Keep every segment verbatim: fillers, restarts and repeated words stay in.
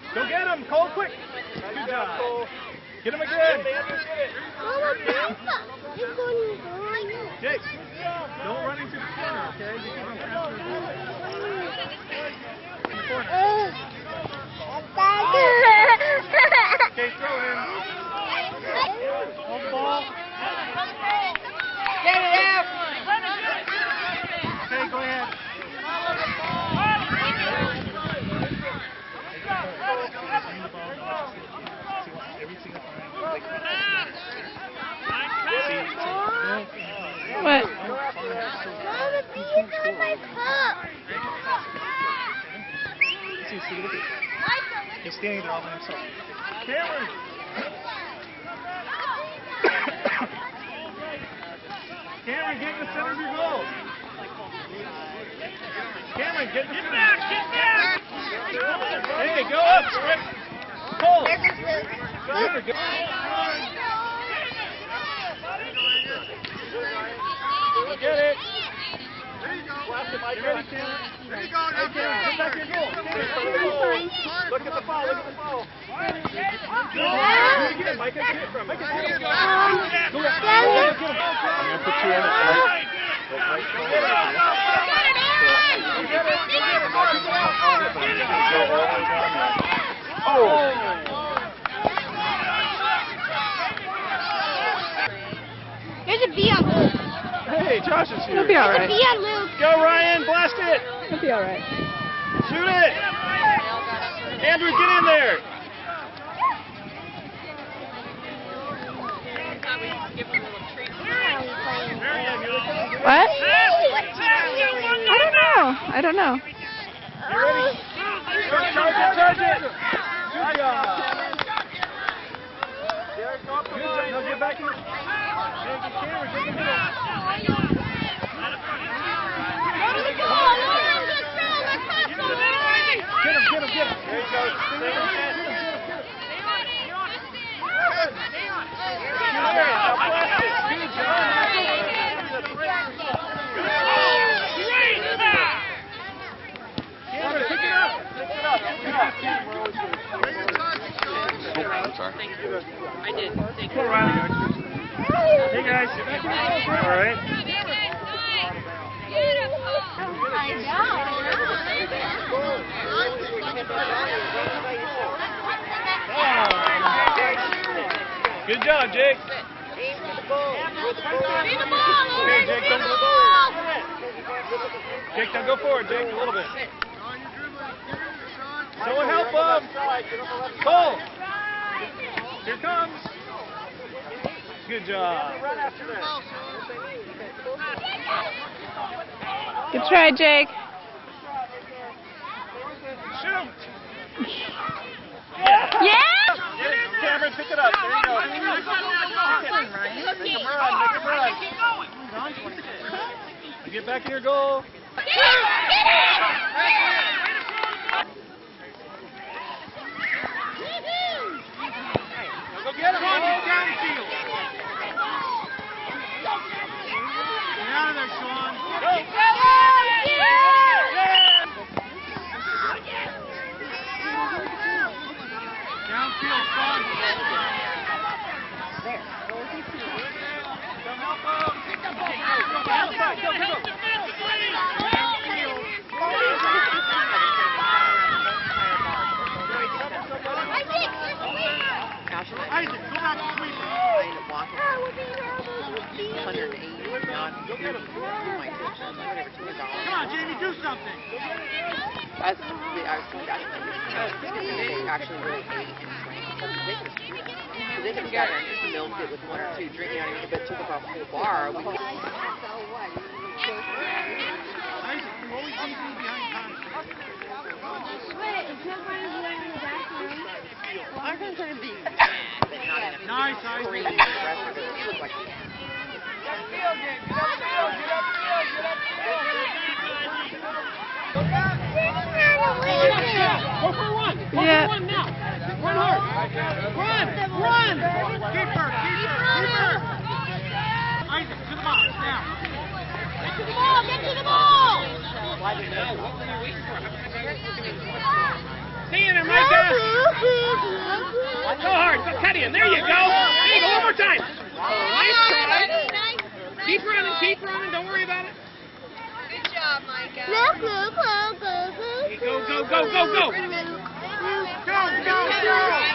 Go get him, Cole, quick. Good job, Cole. Get him again. Jake, don't run into the corner, okay? You keep on passing the ball. In the corner. Okay, throw him. Hold the ball. Get it out. Okay, go ahead. What? Mama, these are my cup. See, see, look at He's standing there all by himself. Cameron! Cameron, get in the center of your goal. Cameron, get in the center. Back, get back! Hey, go up, sprint. Cole. There we go. Get it. There you go. You ready, Cameron? There you go. Hey, Cameron, get back to your goal. Look at the ball. Look at the ball. Go again, Micah. Get it from him. Micah, get it. Go ahead. Go ahead. Get him. I'm going to put you in it, right? Right. Get it. Get it. Oh. There's a bee on Luke. Hey, Josh is here. He'll be all There's a right. bee on Luke. Go, Ryan. Blast it. He'll be all right. Shoot it. Andrew, get in there. What? I don't know. I don't know. You ready? Charge it, charge it. Good job. Good job. Now get back in. Hey, get Cameron, get in the middle. Get him, get him, get him. There you go. Stay on that. Good job. Cameron, pick it up. Pick it up. Pick it up. I'm sorry. I did. Thank Pull around, guys. Hey, guys. All right. Good job, Jake. Okay, Jake, don't go. Jake, now go forward, Jake, a little bit. Someone help him. Cole. Here comes. Good job. Good try, Jake. Shoot. Yeah? Cameron, pick it up. There you go. Make him run. Make him run. Get back in your goal. Go get him. Downfield. Get out of there, Sean. Go. Downfield, Sean. There. Come help him. Outside. Go, go, go. Isaac, go back to sweep. I ended up walking one hundred eighty, not Come Come on, Jamie, do something. I was, I was going back to they actually really ate and drank because they could so they could have gotten just milked it with one or two drinking out of it, but took up a whole bar. We could, Isaac, you always leave me behind time. I'm going to be Nice, Isaac. screaming the rest of it. It looked like Go for one. Go Yeah. for one now. Run hard. Run. Run. Keep her. Keep her. Keep her. Isaac, to the box now. Get to the ball. Get to the ball. Stay in there, Micah. Go hard. Go cut him. There you go. There you go. One more time. Nice try. Keep running. Keep running. Don't worry about it. Good job, Micah. Go, go, go, go, go. Go, go, go.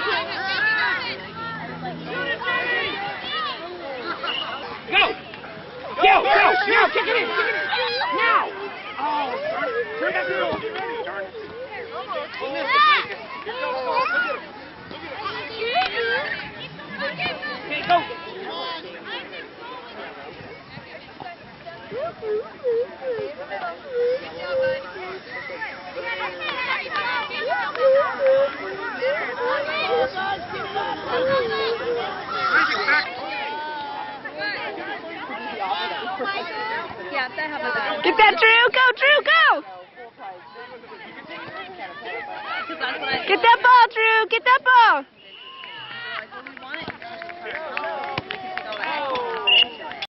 Go! Go! Go! Now! Kick it in! Kick it in! Now! Oh, darn it. Turn that girl. Get ready. Darn it. You missed it, Lincoln. Here goes. Look at him. Look at him. Okay, go. Get that, Drew. Go, Drew, go. Get that ball, Drew.